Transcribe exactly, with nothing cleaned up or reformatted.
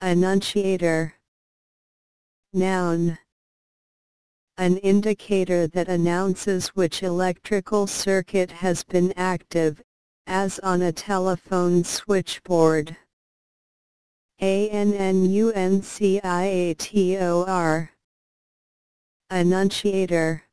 Annunciator. Noun. An indicator that announces which electrical circuit has been active, as on a telephone switchboard. Annunciator. Annunciator.